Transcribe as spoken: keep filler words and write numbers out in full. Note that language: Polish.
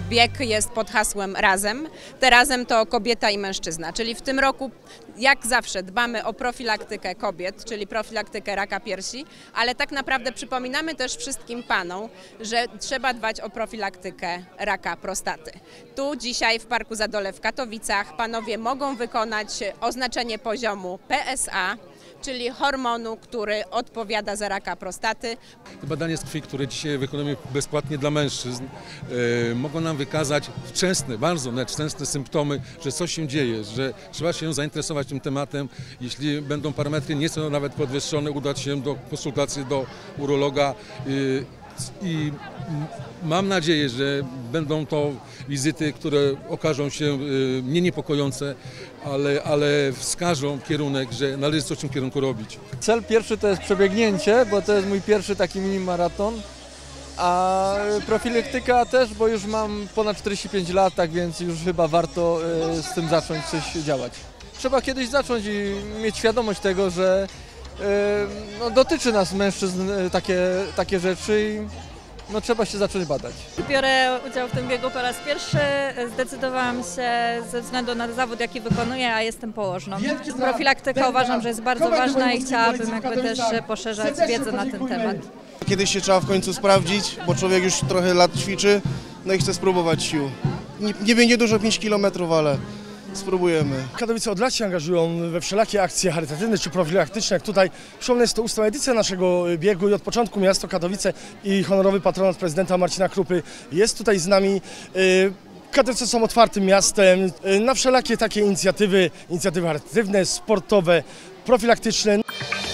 bieg jest pod hasłem Razem. Te Razem to kobieta i mężczyzna, czyli w tym roku jak zawsze dbamy o profilaktykę kobiet, czyli profilaktykę raka piersi, ale tak naprawdę przypominamy też wszystkim panom, że trzeba dbać o profilaktykę raka prostaty. Tu dzisiaj w Parku Zadole w Katowicach panowie mogą wykonać oznaczenie poziomu P S A, czyli hormonu, który odpowiada za raka prostaty. Badania z krwi, które dzisiaj wykonujemy bezpłatnie dla mężczyzn, e, mogą nam wykazać wczesne, bardzo wczesne symptomy, że coś się dzieje, że trzeba się zainteresować tym tematem. Jeśli będą parametry nieco nawet podwyższone, udać się do konsultacji do urologa. E, I mam nadzieję, że będą to wizyty, które okażą się nie niepokojące, ale, ale wskażą kierunek, że należy coś w tym kierunku robić. Cel pierwszy to jest przebiegnięcie, bo to jest mój pierwszy taki mini maraton, a profilaktyka też, bo już mam ponad czterdzieści pięć lat, tak więc już chyba warto z tym zacząć coś działać. Trzeba kiedyś zacząć i mieć świadomość tego, że no, dotyczy nas mężczyzn takie, takie rzeczy i no, trzeba się zacząć badać. Biorę udział w tym biegu po raz pierwszy. Zdecydowałam się ze względu na zawód, jaki wykonuję, a jestem położną. Profilaktyka uważam, że jest bardzo ważna i chciałabym jakby też poszerzać wiedzę na ten temat. Kiedyś się trzeba w końcu sprawdzić, bo człowiek już trochę lat ćwiczy, no i chce spróbować sił. Nie, nie będzie dużo pięć kilometrów, ale spróbujemy. Katowice od lat się angażują we wszelakie akcje charytatywne czy profilaktyczne, jak tutaj. Przypomnę, jest to ósma edycja naszego biegu i od początku miasto Katowice i honorowy patronat prezydenta Marcina Krupy jest tutaj z nami. Katowice są otwartym miastem na wszelakie takie inicjatywy, inicjatywy charytatywne, sportowe, profilaktyczne.